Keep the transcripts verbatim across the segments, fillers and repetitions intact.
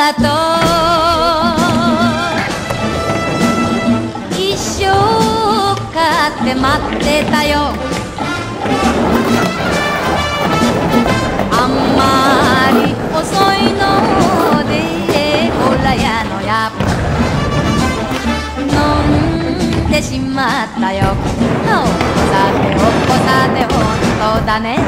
がとう一生かって待ってたよあんまり遅いのでほらやのや飲んでしまったよさておこさて本当だね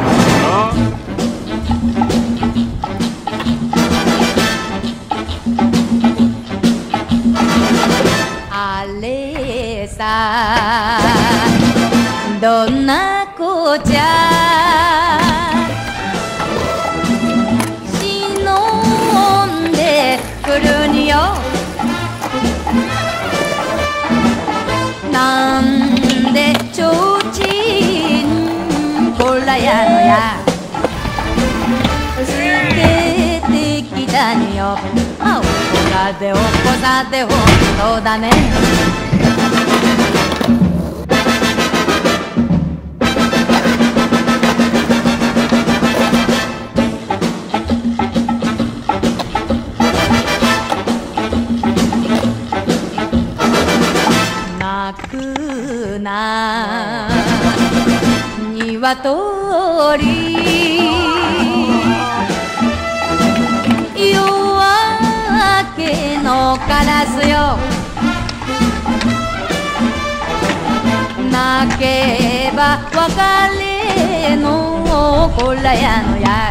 あれさどんな子じゃ忍んでくるによなんでちょうちんこらやのや捨ててきたによあおこさておこさて本当だね泣くな鶏夜明けのカラスよ泣けば別れのこらやのや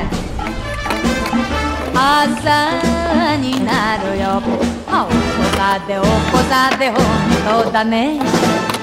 朝になるよおこさておこさて本当だね